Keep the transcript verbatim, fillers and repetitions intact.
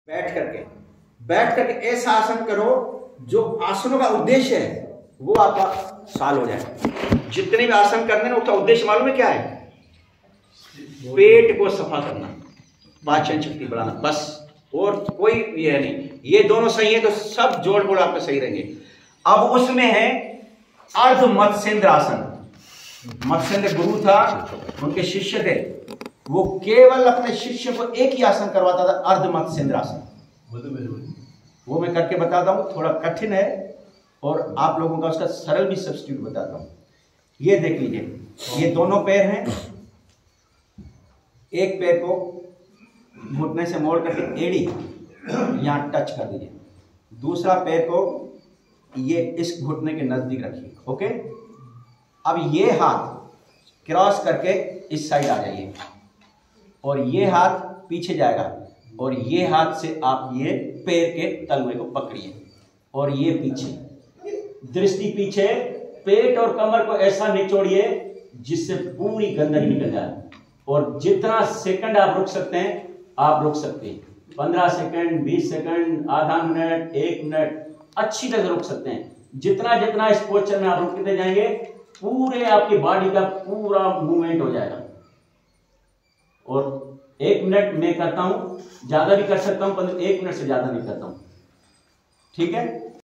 बैठ करके बैठ करके ऐसा आसन करो जो आसनों का उद्देश्य है वो आपका साल हो जाए। जितने भी आसन करने ना उसका उद्देश्य मालूम है क्या है? पेट को सफा करना, पाचन शक्ति बढ़ाना, बस। और कोई ये नहीं, ये दोनों सही है तो सब जोड़ बोड़ आपके सही रहेंगे। अब उसमें है अर्ध मत्स्येंद्र आसन। मत्स्येंद्र गुरु था, उनके शिष्य थे, वो केवल अपने शिष्य को एक ही आसन करवाता था, अर्ध मत्स्येंद्र आसन। वो मैं करके बताता हूं, थोड़ा कठिन है और आप लोगों का उसका सरल भी सब्स्टिट्यूट बताता हूं। ये देख लीजिए, ये दोनों पैर हैं, एक पैर को घुटने से मोड़ करके एड़ी यहां टच कर दीजिए, दूसरा पैर को ये इस घुटने के नजदीक रखिए। ओके, अब ये हाथ क्रॉस करके इस साइड आ जाइए और ये हाथ पीछे जाएगा और ये हाथ से आप ये पैर के तलवे को पकड़िए और ये पीछे, दृष्टि पीछे, पेट और कमर को ऐसा निचोड़िए जिससे पूरी गंदगी निकल जाए। और जितना सेकंड आप रुक सकते हैं आप रुक सकते हैं, पंद्रह सेकंड, बीस सेकंड, आधा मिनट, एक मिनट, अच्छी तरह रुक सकते हैं। जितना जितना इस पोस्चर में आप रुकते जाएंगे पूरे आपकी बॉडी का पूरा मूवमेंट हो जाएगा। और एक मिनट मैं करता हूं, ज्यादा भी कर सकता हूं, पर एक मिनट से ज्यादा नहीं करता हूं, ठीक है।